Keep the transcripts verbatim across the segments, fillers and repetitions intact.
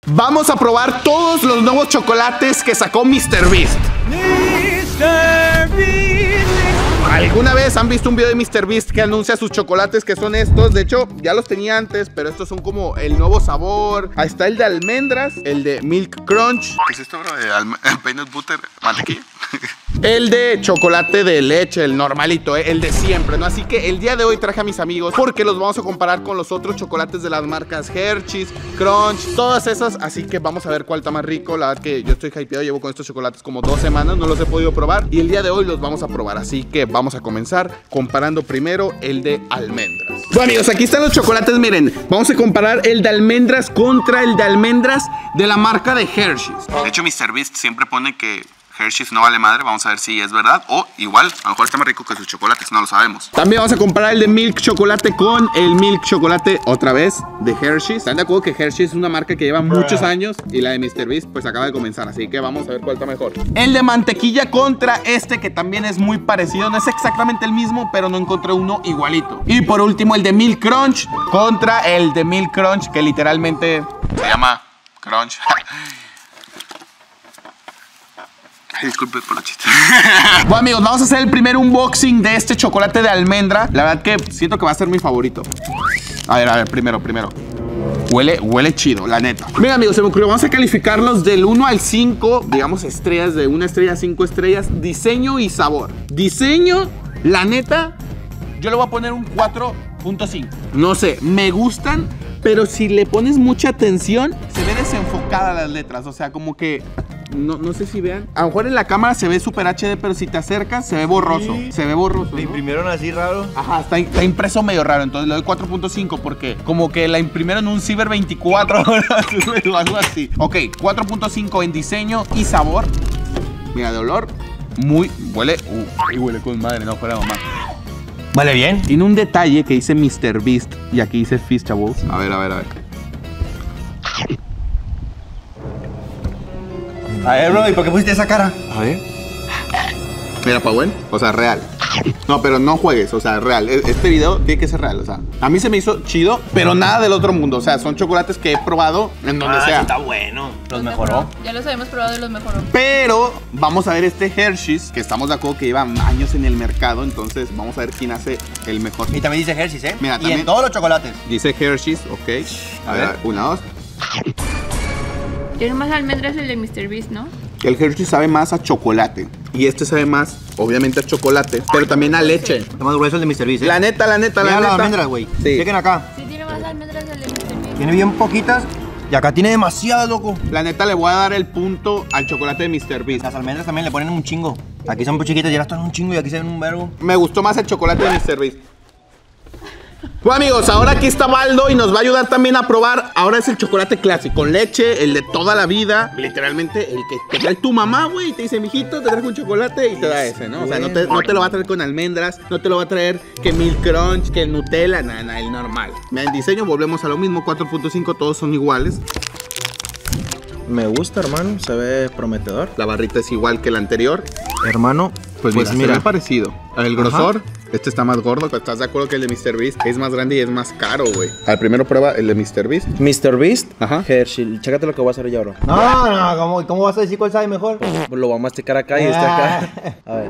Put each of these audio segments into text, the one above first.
Vamos a probar todos los nuevos chocolates que sacó míster Beast. míster Beast. ¿Alguna vez han visto un video de míster Beast que anuncia sus chocolates que son estos? De hecho, ya los tenía antes, pero estos son como el nuevo sabor. Ahí está el de almendras, el de Milk Crunch. ¿Qué es esto, bro? ¿De peanut butter, mantequilla? El de chocolate de leche, el normalito, ¿eh? El de siempre, ¿no? Así que el día de hoy traje a mis amigos porque los vamos a comparar con los otros chocolates de las marcas Hershey's, Crunch, todas esas. Así que vamos a ver cuál está más rico. La verdad que yo estoy hypeado, llevo con estos chocolates como dos semanas, no los he podido probar. Y el día de hoy los vamos a probar, así que vamos a comenzar comparando primero el de almendras. Bueno, amigos, aquí están los chocolates, miren. Vamos a comparar el de almendras contra el de almendras de la marca de Hershey's. De hecho, míster Beast siempre pone que Hershey's no vale madre, vamos a ver si es verdad. O igual, a lo mejor está más rico que sus chocolates, no lo sabemos. También vamos a comparar el de Milk Chocolate con el Milk Chocolate otra vez de Hershey's. ¿Están de acuerdo que Hershey's es una marca que lleva muchos años? Y la de míster Beast pues acaba de comenzar, así que vamos a ver cuál está mejor. El de mantequilla contra este que también es muy parecido. No es exactamente el mismo, pero no encontré uno igualito. Y por último el de Milk Crunch contra el de Milk Crunch, que literalmente se llama Crunch. Disculpe por los chistes. Bueno, amigos, vamos a hacer el primer unboxing de este chocolate de almendra. La verdad que siento que va a ser mi favorito. A ver, a ver, primero, primero. Huele, huele chido, la neta. Mira, amigos, se me ocurrió, vamos a calificarlos del uno al cinco, digamos estrellas, de una estrella a cinco estrellas. Diseño y sabor. Diseño, la neta, yo le voy a poner un cuatro punto cinco. No sé, me gustan, pero si le pones mucha atención, se ve desenfocada las letras. O sea, como que... No, no sé si vean. A lo mejor en la cámara se ve super H D, pero si te acercas se ve borroso. Sí. Se ve borroso, ¿no? ¿Le imprimieron así raro? Ajá, está, está impreso medio raro. Entonces le doy cuatro punto cinco porque como que la imprimieron en un Ciber veinticuatro o algo así. Ok, cuatro punto cinco en diseño y sabor. Mira, de olor, muy... Huele... Uh, huele con madre, no fuera mamá. ¿Vale bien? Tiene un detalle que dice míster Beast y aquí dice Feastables. A ver, a ver, a ver. A ver, bro, ¿y por qué pusiste esa cara? A ver. Mira, pa' bueno. O sea, real. No, pero no juegues, o sea, real. Este video tiene que ser real, o sea. A mí se me hizo chido, pero nada del otro mundo. O sea, son chocolates que he probado en donde ah, sea. Está bueno. Los, los mejoró. mejoró. Ya los habíamos probado y los mejoró. Pero vamos a ver este Hershey's, que estamos de acuerdo que lleva años en el mercado. Entonces vamos a ver quién hace el mejor. Y también dice Hershey's, ¿eh? Mira, y también en todos los chocolates. Dice Hershey's, ok. A, a ver, ver, una, dos. Tiene más almendras el de míster Beast, ¿no? El Hershey's sabe más a chocolate. Y este sabe más, obviamente, a chocolate, pero también a leche. Está más grueso el de míster Beast, ¿eh? La neta, la neta, Mira la las neta. almendras, güey. Sí. Chequen acá. Sí, tiene más almendras el de míster Beast. Tiene bien poquitas. Y acá tiene demasiadas, loco. La neta, le voy a dar el punto al chocolate de míster Beast. Las almendras también le ponen un chingo. Aquí son muy chiquitas y ahora están un chingo y aquí se ven un verbo. Me gustó más el chocolate de míster Beast. Bueno, amigos, ahora aquí está Baldo y nos va a ayudar también a probar. Ahora es el chocolate clásico, con leche, el de toda la vida. Literalmente, el que te trae tu mamá, güey, y te dice, mijito, te traje un chocolate y te da ese, ¿no? O sea, no te, no te lo va a traer con almendras, no te lo va a traer que Milk Crunch, que Nutella, nada, nada, el normal. En diseño volvemos a lo mismo, cuatro punto cinco, todos son iguales. Me gusta, hermano, se ve prometedor. La barrita es igual que la anterior. Hermano, pues, pues mira, mira, se ve parecido. El grosor, ajá. Este está más gordo, pero ¿estás de acuerdo que el de míster Beast es más grande y es más caro, güey? Al primero prueba el de míster Beast. míster Beast, ajá. Hershey, chécate lo que voy a hacer yo, bro. No, no, ¿cómo, ¿cómo vas a decir cuál sabe mejor? Pues lo voy a masticar acá y este acá. A ver.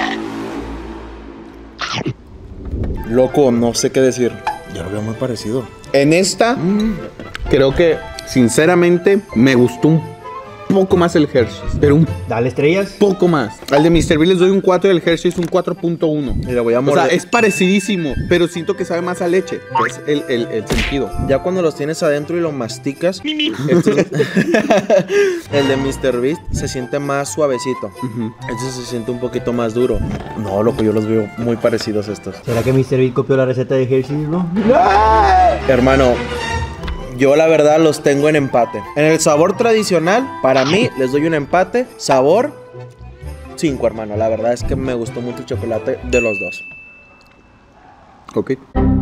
Loco, no sé qué decir. Yo lo veo muy parecido. En esta, mm. creo que, sinceramente, me gustó un poco más el Hershey's, pero un Dale estrellas. poco más. Al de míster Beast les doy un cuatro y el Hershey's un cuatro punto uno. Mira, voy a O morder. sea, es parecidísimo, pero siento que sabe más a leche, que es el, el, el sentido. Ya cuando los tienes adentro y los masticas, este es- el de míster Beast se siente más suavecito. Uh-huh. Este se siente un poquito más duro. No, loco, yo los veo muy parecidos estos. ¿Será que míster Beast copió la receta de Hershey's, no? Hermano, yo la verdad los tengo en empate. En el sabor tradicional, para mí les doy un empate. Sabor, cinco, hermano. La verdad es que me gustó mucho el chocolate de los dos. Ok.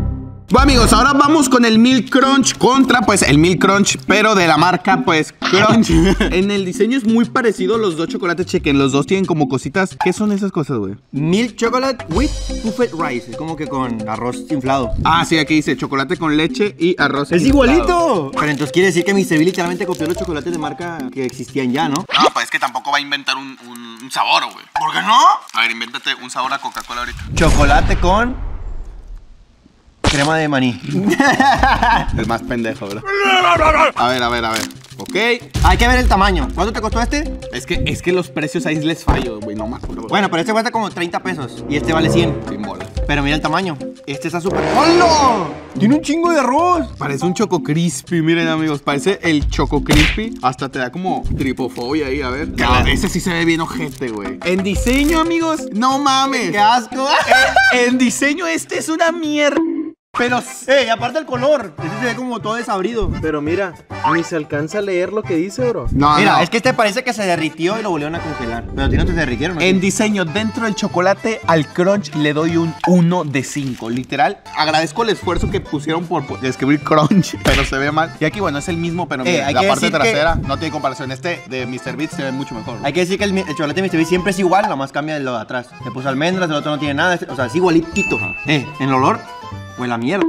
Bueno, amigos, ahora vamos con el Milk Crunch contra, pues, el Milk Crunch, pero de la marca, pues, Crunch. En el diseño es muy parecido los dos chocolates, chequen. Los dos tienen como cositas. ¿Qué son esas cosas, güey? Milk chocolate with buffet rice. Es como que con arroz inflado. Ah, sí, aquí dice chocolate con leche y arroz ¡Es inflado. igualito! Pero entonces quiere decir que mister Bill literalmente copió los chocolates de marca que existían ya, ¿no? No, pues es que tampoco va a inventar un, un, un sabor, güey. ¿Por qué no? A ver, invéntate un sabor a Coca-Cola ahorita. Chocolate con crema de maní. El más pendejo, bro. A ver, a ver, a ver. Ok. Hay que ver el tamaño. ¿Cuánto te costó este? Es que, es que los precios ahí les fallo, güey. No me acuerdo. Bueno, pero este cuesta como treinta pesos y este vale cien. Sin bolas. Pero mira el tamaño. Este está súper... ¡Hola! Tiene un chingo de arroz. Parece un Choco Crispy, miren, amigos. Parece el Choco Crispy. Hasta te da como tripofobia ahí, a ver. No, ese sí se ve bien ojete, güey. En diseño, amigos, no mames. ¡Qué asco! En, en diseño este es una mierda. Pero... ¡Eh! Y aparte el color. Este se ve como todo desabrido. Pero mira, ni se alcanza a leer lo que dice, bro. No, Mira, no. es que este parece que se derritió y lo volvieron a congelar. Pero a ti no te derritieron, ¿no? En diseño, dentro del chocolate, al Crunch le doy un uno de cinco. Literal, agradezco el esfuerzo que pusieron por, por escribir Crunch, pero se ve mal. Y aquí, bueno, es el mismo, pero Eh, mira, hay la que parte decir que- trasera no tiene comparación. Este de mister Beast se ve mucho mejor. Hay que decir que el, el chocolate de mister Bill siempre es igual, nomás cambia de lo de atrás. Le puso almendras, el otro no tiene nada. este- o sea, es igualitito. Eh, en el olor, huele a mierda.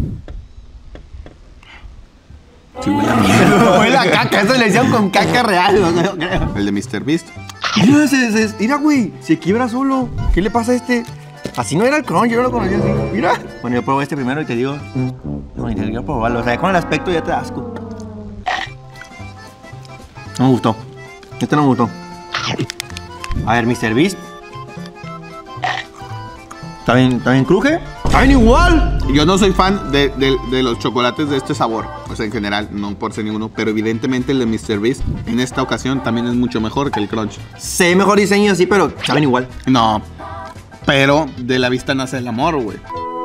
Sí, huele a mierda. Huele a caca, eso le decían con caca real, o sea, yo creo. El de mister Beast. Mira, se, se- mira, güey, se quiebra solo. ¿Qué le pasa a este? Así no era el Crunch, yo no lo conocía así. Mira. Bueno, yo pruebo este primero y te digo. No, ni te quiero probarlo. O sea, con el aspecto ya te da asco. No me gustó. Este no me gustó. A ver, mister Beast. ¿Está bien, está bien cruje? ¡Está bien igual! Yo no soy fan de, de- de los chocolates de este sabor. O sea, en general, no por ser ninguno. Pero evidentemente el de mister Beast en esta ocasión también es mucho mejor que el Crunch. Se ve mejor diseño así, pero saben igual. No, pero de la vista nace el amor, güey.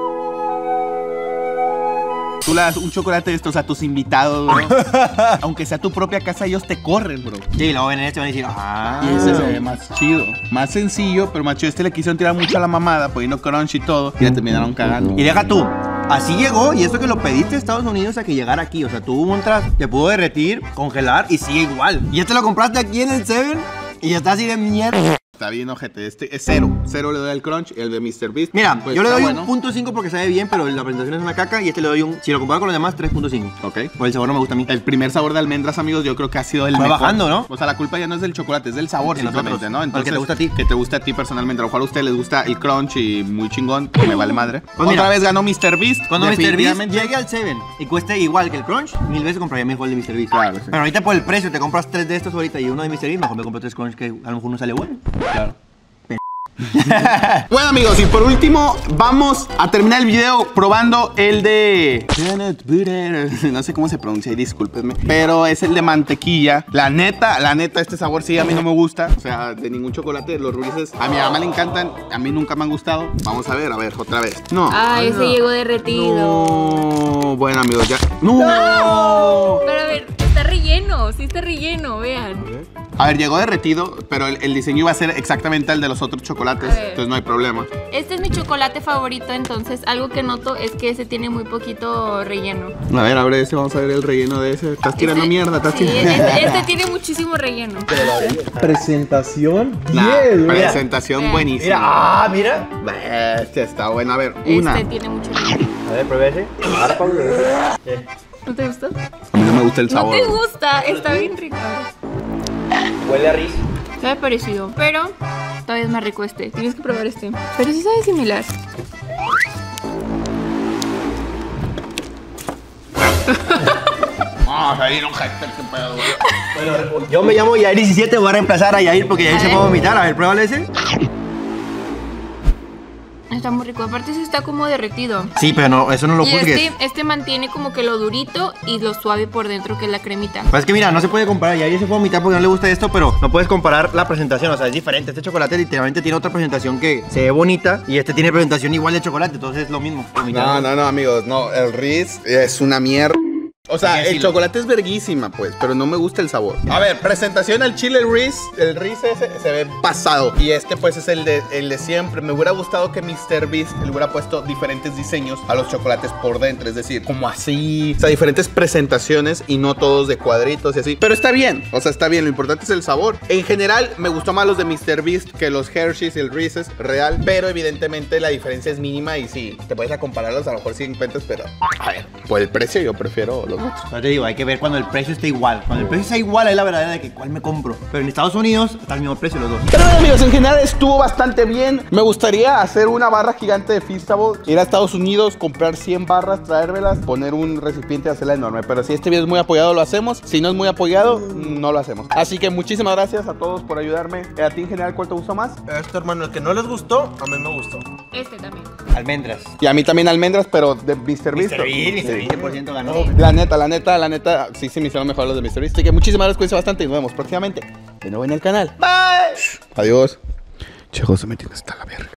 Tú le das un chocolate de estos a tus invitados, bro. Aunque sea tu propia casa, ellos te corren, bro. Sí, luego ven este y van a decir, ah. Y ese se ve más chido. Más sencillo, pero más chido. Este le quisieron tirar mucho a la mamada, poniendo Crunch y todo. Y le terminaron cagando. Y deja tú, así llegó, y eso que lo pediste a Estados Unidos a que llegara aquí. O sea, tuvo un tras, te pudo derretir, congelar y sigue igual. Y este lo compraste aquí en el Seven y ya está así de mierda. Está bien, ojete. Este es cero. Cero le doy al Crunch. El de mister Beast. Mira, pues, yo le está doy bueno. un punto cinco porque sabe bien, pero la presentación es una caca. Y este le doy un, si lo comparo con los demás, tres punto cinco. Ok. Por el sabor no me gusta a mí. El primer sabor de almendras, amigos, yo creo que ha sido el Va mejor. bajando, ¿no? O sea, la culpa ya no es del chocolate, es del sabor, De simplemente, nosotros. ¿no? ¿Cuál Entonces, que te gusta a ti? Que te gusta a ti personalmente. A lo mejor a ustedes les gusta el Crunch y muy chingón, me vale madre. Pues Otra mira, vez ganó mister Beast. Cuando mister Beast definitivamente. llegue al Seven y cueste igual que el Crunch, mil veces compraría mejor el de mister Beast. Claro, sí. Pero ahorita por el precio, te compras tres de estos ahorita y uno de mister Beast, mejor me compro tres Crunch que a lo mejor no sale bueno. Claro. Bueno, amigos, y por último vamos a terminar el video probando el de peanut butter. No sé cómo se pronuncia, y discúlpenme, pero es el de mantequilla. La neta, la neta, este sabor sí a mí no me gusta. O sea, de ningún chocolate, los Reese's a mi mamá le encantan, a mí nunca me han gustado. Vamos a ver, a ver, otra vez. No. Ah, ese llegó derretido. No. Bueno, amigos, ya. No. Pero a ver, está relleno, sí está relleno, vean. A ver, llegó derretido, pero el, el diseño iba a ser exactamente el de los otros chocolates, A ver. entonces no hay problema. Este es mi chocolate favorito, entonces algo que noto es que ese tiene muy poquito relleno. A ver, abre ese, vamos a ver el relleno de ese. Estás tirando Este- mierda, estás sí, tirando. este, este tiene muchísimo relleno. Presentación Nah, diez, güey. presentación Mira. buenísima. Mira, ah, mira. Este está bueno. A ver, una. Este tiene mucho relleno. A ver, pruebe ese. Ahora, Pablo. ¿No te gustó? A mí no me gusta el No sabor. te gusta, está bien rico. Huele a ris. Sabe parecido, pero todavía es más rico este. Tienes que probar este. Pero sí sabe similar. Ah, ahí no, gente, qué pedo, güey. Yo me llamo Yair diecisiete, voy a reemplazar a Yair porque Yair A se ver. puede vomitar. A ver, pruébale ese. Está muy rico. Aparte, ese está como derretido. Sí, pero no, eso no lo Y juzgues. este, este mantiene como que lo durito y lo suave por dentro, que es la cremita. Pues es que mira, no se puede comparar. Yair se puede vomitar porque no le gusta esto, pero no puedes comparar la presentación. O sea, es diferente. Este chocolate literalmente tiene otra presentación que se ve bonita y este tiene presentación igual de chocolate. Entonces es lo mismo. No, no, no, amigos, no. El Reese es una mierda. O sea, Hay que el decirlo. chocolate es verguísima, pues, pero no me gusta el sabor. A ver, presentación al chile Reese. El Reese ese se ve pasado. Y este, pues, es el de, el de siempre. Me hubiera gustado que míster Beast le hubiera puesto diferentes diseños a los chocolates por dentro. Es decir, como así. O sea, diferentes presentaciones y no todos de cuadritos y así. Pero está bien. O sea, está bien. Lo importante es el sabor. En general, me gustó más los de míster Beast que los Hershey's y el Reese's real. Pero evidentemente la diferencia es mínima. Y sí, te puedes a compararlos. A lo mejor sí encuentras, pero a ver, por el precio yo prefiero los otros. Yo te digo, hay que ver cuando el precio esté igual. Cuando el precio está igual es la verdadera de que cuál me compro. Pero en Estados Unidos está al mismo precio los dos. Pero bueno, amigos, en general estuvo bastante bien. Me gustaría hacer una barra gigante de Feastable, ir a Estados Unidos, comprar cien barras, traérmelas, poner un recipiente y hacerla enorme. Pero si este video es muy apoyado, lo hacemos. Si no es muy apoyado, no lo hacemos. Así que muchísimas gracias a todos por ayudarme. A ti en general, ¿cuál te gustó más? Esto, hermano, el que no les gustó, a mí me gustó. Este también. Almendras. Y a mí también almendras, pero de míster Beast. míster Beast, míster Beast cien por ciento ganó. La neta, la neta, la neta, sí, sí me hicieron mejor los de míster Beast. Así que muchísimas gracias, cuídense bastante y nos vemos próximamente de nuevo en el canal. Bye. Adiós. Che, José, me tienes hasta la verga.